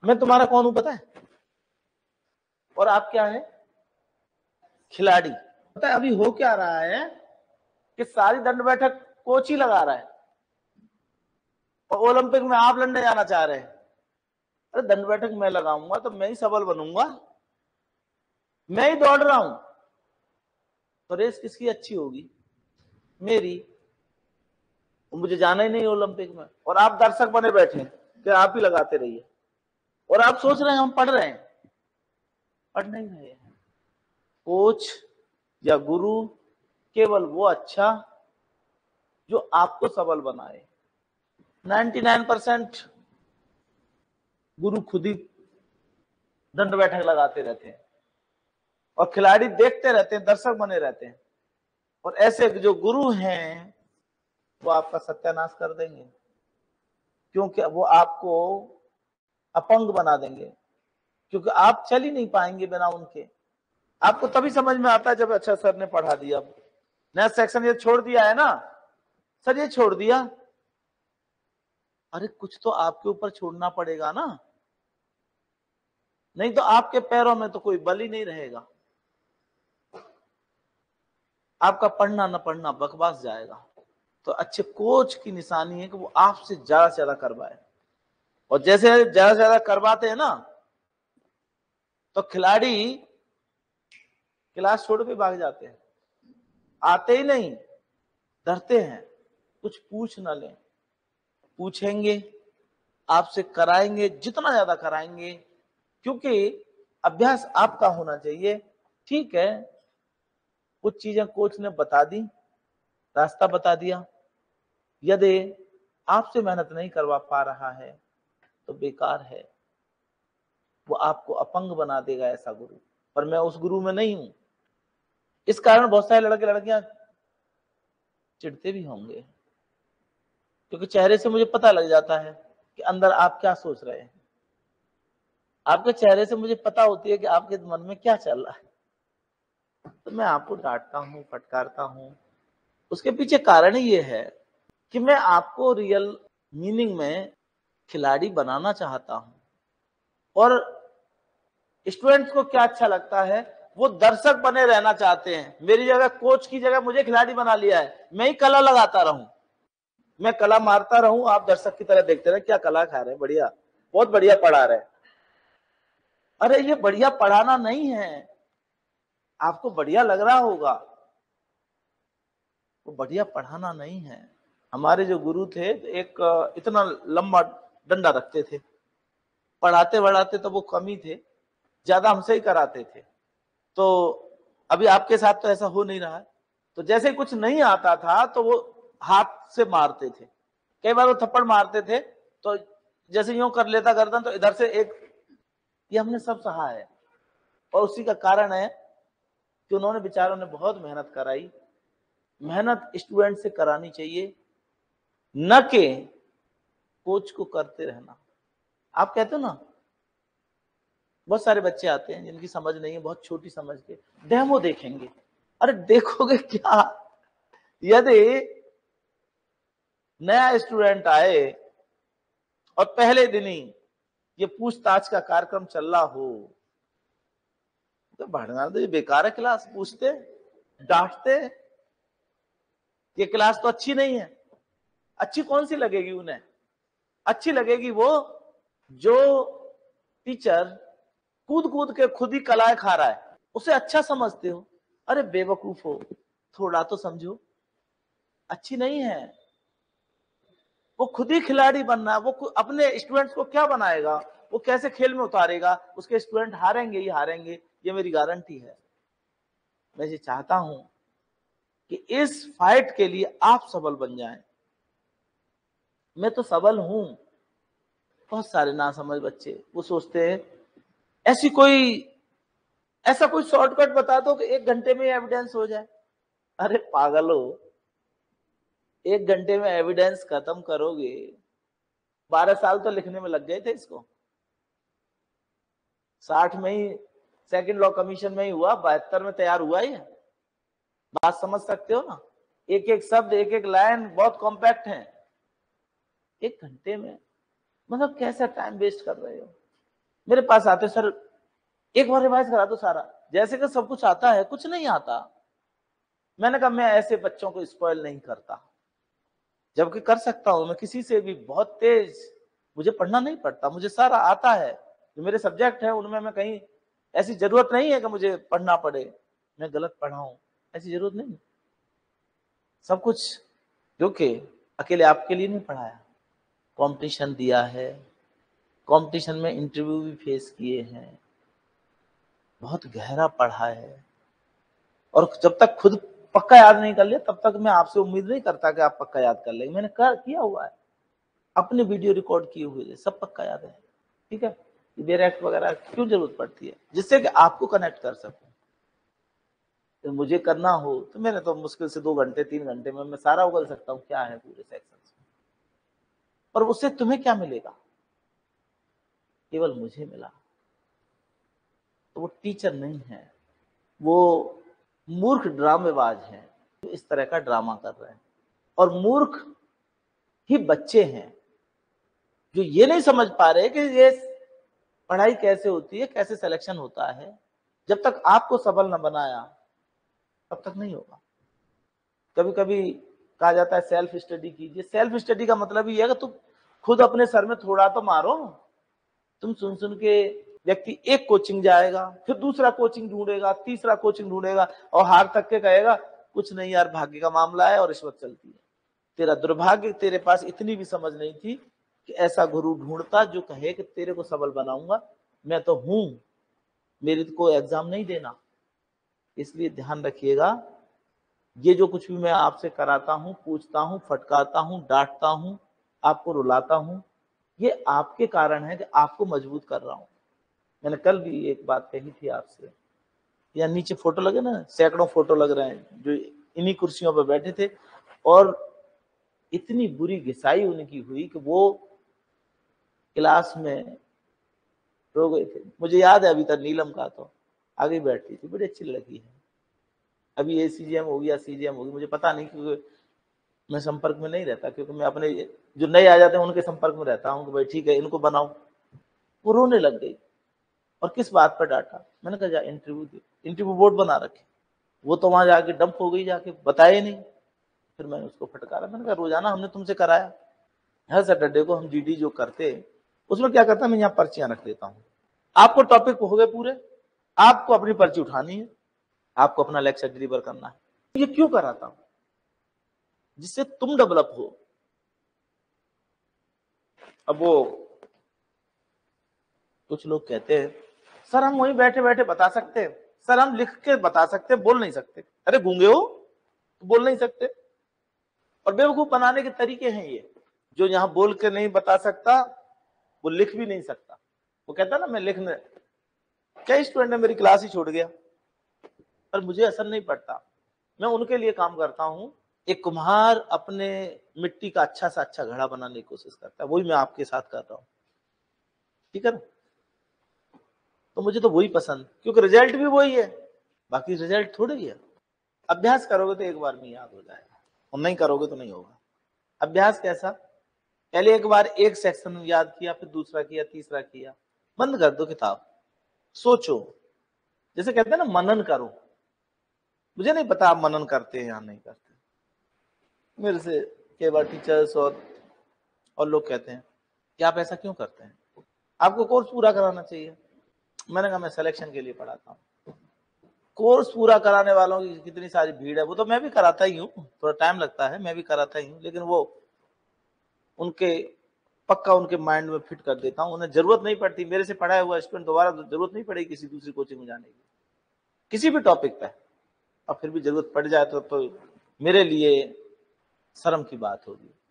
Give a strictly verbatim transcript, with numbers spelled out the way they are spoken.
मैं तुम्हारा कौन हूं पता है? और आप क्या है? खिलाड़ी। पता है अभी हो क्या रहा है कि सारी दंड बैठक कोच ही लगा रहा है और ओलंपिक में आप लड़ने जाना चाह रहे हैं। अरे दंड बैठक मैं लगाऊंगा तो मैं ही सबल बनूंगा, मैं ही दौड़ रहा हूं, तो रेस किसकी अच्छी होगी? मेरी। मुझे जाना ही नहीं ओलंपिक में, और आप दर्शक बने बैठे कि आप ही लगाते रहिए, और आप सोच रहे हैं हम पढ़ रहे हैं। पढ़ नहीं रहे हैं। कोच या गुरु केवल वो अच्छा जो आपको सबल बनाए। निन्यानवे परसेंट गुरु खुद ही दंड बैठक लगाते रहते हैं और खिलाड़ी देखते रहते हैं, दर्शक बने रहते हैं। और ऐसे जो गुरु हैं वो आपका सत्यानाश कर देंगे, क्योंकि वो आपको अपंग बना देंगे, क्योंकि आप चल ही नहीं पाएंगे बिना उनके। आपको तभी समझ में आता है जब अच्छा सर ने पढ़ा दिया, नया सेक्शन ये छोड़ दिया है ना सर, ये छोड़ दिया। अरे कुछ तो आपके ऊपर छोड़ना पड़ेगा ना, नहीं तो आपके पैरों में तो कोई बल ही नहीं रहेगा। आपका पढ़ना न पढ़ना बकवास जाएगा। तो अच्छे कोच की निशानी है कि वो आपसे ज्यादा से ज्यादा करवाए, और जैसे ज्यादा से ज्यादा करवाते हैं ना तो खिलाड़ी क्लास छोड़ के भाग जाते हैं, आते ही नहीं, डरते हैं कुछ पूछ ना लें। पूछेंगे, आपसे कराएंगे, जितना ज्यादा कराएंगे, क्योंकि अभ्यास आपका होना चाहिए। ठीक है, कुछ चीजें कोच ने बता दी, रास्ता बता दिया, यदि आपसे मेहनत नहीं करवा पा रहा है तो बेकार है, वो आपको अपंग बना देगा ऐसा गुरु। पर मैं उस गुरु में नहीं हूं, इस कारण बहुत सारे लड़के लड़कियां चिढ़ते भी होंगे, क्योंकि चेहरे से मुझे पता लग जाता है कि अंदर आप क्या सोच रहे हैं। आपके चेहरे से मुझे पता होती है कि आपके मन में क्या चल रहा है। तो मैं आपको डांटता हूं, फटकारता हूं, उसके पीछे कारण ही ये है कि मैं आपको रियल मीनिंग में खिलाड़ी बनाना चाहता हूं। और स्टूडेंट्स को क्या अच्छा लगता है, वो दर्शक बने रहना चाहते हैं। मेरी जगह कोच की जगह मुझे खिलाड़ी बना लिया है, मैं ही कला लगाता रहूं, मैं कला मारता रहूं, आप दर्शक की तरह देखते रहे क्या कला खा रहे हैं, बढ़िया, बहुत बढ़िया पढ़ा रहे। अरे ये बढ़िया पढ़ाना नहीं है, आपको बढ़िया लग रहा होगा, वो बढ़िया पढ़ाना नहीं है। हमारे जो गुरु थे एक इतना लंबा डंडा रखते थे, पढ़ाते बढ़ाते तो वो कम ही थे, ज्यादा हमसे ही कराते थे। तो अभी आपके साथ तो ऐसा हो नहीं रहा है। तो जैसे कुछ नहीं आता था तो वो हाथ से मारते थे, कई बार वो थप्पड़ मारते थे, तो जैसे यूं कर लेता गर्दन तो इधर से एक, ये हमने सब सहा है। और उसी का कारण है कि उन्होंने बेचारों ने बहुत मेहनत कराई। मेहनत स्टूडेंट से करानी चाहिए, न कि कोच को करते रहना। आप कहते हो ना, बहुत सारे बच्चे आते हैं जिनकी समझ नहीं है, बहुत छोटी समझ के डेमो देखेंगे। अरे देखोगे क्या, यदि नया स्टूडेंट आए और पहले दिन ही ये पूछताछ का कार्यक्रम चल रहा हो तो बढ़ना तो ये बेकार है क्लास, पूछते डांटते, ये क्लास तो अच्छी नहीं है। अच्छी कौन सी लगेगी उन्हें? अच्छी लगेगी वो जो टीचर कूद कूद के खुद ही कलाएं खा रहा है, उसे अच्छा समझते हो। अरे बेवकूफ हो, थोड़ा तो समझो। अच्छी नहीं है, वो खुद ही खिलाड़ी बनना है। वो अपने स्टूडेंट्स को क्या बनाएगा, वो कैसे खेल में उतारेगा, उसके स्टूडेंट हारेंगे ही हारेंगे, ये मेरी गारंटी है। मैं ये चाहता हूं कि इस फाइट के लिए आप सबल बन जाएं। मैं तो सबल हूं। बहुत सारे नासमझ बच्चे वो सोचते हैं ऐसी कोई ऐसा कोई शॉर्टकट बता दो कि एक घंटे में एविडेंस हो जाए। अरे पागलो, एक घंटे में एविडेंस खत्म करोगे, बारह साल तो लिखने में लग गए थे इसको। साठ में ही सेकंड लॉ कमीशन में ही हुआ, बहत्तर में तैयार हुआ ही है। बात समझ सकते हो ना, एक एक शब्द, एक एक लाइन बहुत कॉम्पैक्ट है। एक घंटे में, मतलब कैसा टाइम वेस्ट कर रहे हो। मेरे पास आते, सर एक बार रिवाइज करा दो सारा, जैसे कि सब कुछ आता है, कुछ नहीं आता। मैंने कहा मैं ऐसे बच्चों को स्पॉइल नहीं करता, जबकि कर सकता हूं मैं किसी से भी बहुत तेज। मुझे पढ़ना नहीं पड़ता, मुझे सारा आता है, जो मेरे सब्जेक्ट है उनमें मैं कहीं ऐसी जरूरत नहीं है कि मुझे पढ़ना पड़े, मैं गलत पढ़ाऊं, ऐसी जरूरत नहीं। सब कुछ जो कि अकेले आपके लिए नहीं पढ़ाया, कंपटीशन दिया है, कंपटीशन में इंटरव्यू भी फेस किए हैं, बहुत गहरा पढ़ा है। और जब तक खुद पक्का याद नहीं कर लिया तब तक मैं आपसे उम्मीद नहीं करता कि आप पक्का याद कर लेंगे। मैंने कर किया हुआ है, अपने वीडियो रिकॉर्ड किए हुए सब पक्का याद है। ठीक है, डायरेक्ट वगैरह क्यों जरूरत पड़ती है, जिससे कि आपको कनेक्ट कर सकूं। तो मुझे करना हो तो मैंने तो मुश्किल से दो घंटे तीन घंटे में मैं सारा उगल सकता हूँ क्या है पूरे सेक्शन में। और उससे तुम्हें क्या मिलेगा, केवल मुझे मिला। तो वो टीचर नहीं है, वो मूर्ख ड्रामेबाज हैं जो इस तरह का ड्रामा कर रहे हैं। और मूर्ख ही बच्चे हैं जो ये नहीं समझ पा रहे कि ये पढ़ाई कैसे होती है, कैसे सिलेक्शन होता है। जब तक आपको सबल न बनाया तब तक नहीं होगा। कभी कभी कहा जाता है सेल्फ स्टडी कीजिए। सेल्फ स्टडी का मतलब ये है कि तुम खुद अपने सर में थोड़ा तो मारो। तुम सुन सुन के व्यक्ति एक कोचिंग जाएगा, फिर दूसरा कोचिंग ढूंढेगा, तीसरा कोचिंग ढूंढेगा, और हार तक के कहेगा कुछ नहीं यार, भाग्य का मामला है और रिश्वत चलती है। तेरा दुर्भाग्य, तेरे पास इतनी भी समझ नहीं थी कि ऐसा गुरु ढूंढता जो कहे कि तेरे को सबल बनाऊंगा। मैं तो हूं, मेरे को एग्जाम नहीं देना। इसलिए ध्यान रखिएगा, ये जो कुछ भी मैं आपसे कराता हूं, पूछता हूं, फटकारता हूं, डांटता हूं, आपको रुलाता हूं, ये आपके कारण है कि आपको मजबूत कर रहा हूं। मैंने कल भी एक बात कही थी आपसे, या नीचे फोटो लगे ना, सैकड़ों फोटो लग रहे हैं जो इन्हीं कुर्सियों पर बैठे थे, और इतनी बुरी घिसाई उनकी हुई कि वो क्लास में रो गए थे। मुझे याद है अभी तक, नीलम का तो आगे बैठी थी, बड़ी अच्छी लड़की है। अभी ए सीजीएम होगी या सीजीएम होगी मुझे पता नहीं, क्योंकि मैं संपर्क में नहीं रहता, क्योंकि मैं अपने जो नए आ जाते हैं उनके संपर्क में रहता हूँ कि भाई ठीक है इनको बनाओ। वो रोने लग गई। और किस बात पर डांटा? मैंने कहा जा इंटरव्यू दे, इंटरव्यू बोर्ड बना रखे। वो तो वहां जाके डंप हो गई, जाके बताया नहीं। फिर मैंने उसको फटकारा, मैंने कहा रोजाना हमने तुमसे कराया, हर सैटरडे को हम जीडी जो करते उसमें क्या करता, मैं यहाँ पर्चियां रख देता हूँ, आपको टॉपिक हो गए पूरे, आपको अपनी पर्ची उठानी है, आपको अपना लेक्चर डिलीवर करना है। ये क्यों कराता हूं? जिससे तुम डेवलप हो। अब वो कुछ लोग कहते हैं सर हम वहीं बैठे बैठे बता सकते हैं, सर हम लिख के बता सकते, बोल नहीं सकते। अरे गूंगे हो तो बोल नहीं सकते? और बेवकूफ बनाने के तरीके हैं ये। जो यहां बोल के नहीं बता सकता वो लिख भी नहीं सकता। वो कहता ना मैं लिखने, कई स्टूडेंट ने मेरी क्लास ही छोड़ गया, पर मुझे असर नहीं पड़ता। मैं उनके लिए काम करता हूं। एक कुम्हार अपने मिट्टी का अच्छा सा अच्छा घड़ा बनाने की कोशिश करता है, वही मैं आपके साथ कर रहा हूं। ठीक है ना? तो मुझे तो वही पसंद, क्योंकि रिजल्ट भी वही है, बाकी रिजल्ट थोड़े ही है। अभ्यास करोगे तो एक बार में याद हो जाएगा, और नहीं करोगे तो नहीं होगा। अभ्यास कैसा? पहले एक बार एक सेक्शन याद किया, फिर दूसरा किया, तीसरा किया, बंद कर दो किताब, सोचो। जैसे कहते हैं ना मनन करो। मुझे नहीं पता आप मनन करते हैं या नहीं करते। मेरे से कई बार टीचर्स और और लोग कहते हैं कि आप ऐसा क्यों करते हैं, आपको कोर्स पूरा कराना चाहिए। मैंने कहा मैं सिलेक्शन के लिए पढ़ाता हूँ। कोर्स पूरा कराने वालों की कितनी सारी भीड़ है, वो तो मैं भी कराता ही हूँ, थोड़ा टाइम लगता है, मैं भी कराता ही हूँ, लेकिन वो उनके पक्का उनके माइंड में फिट कर देता हूँ। उन्हें जरूरत नहीं पड़ती, मेरे से पढ़ाया हुआ स्टूडेंट दोबारा जरूरत नहीं पड़ेगी किसी दूसरी कोचिंग में जाने की, किसी भी टॉपिक पे। और फिर भी जरूरत पड़ जाए तो, तो मेरे लिए शर्म की बात होगी।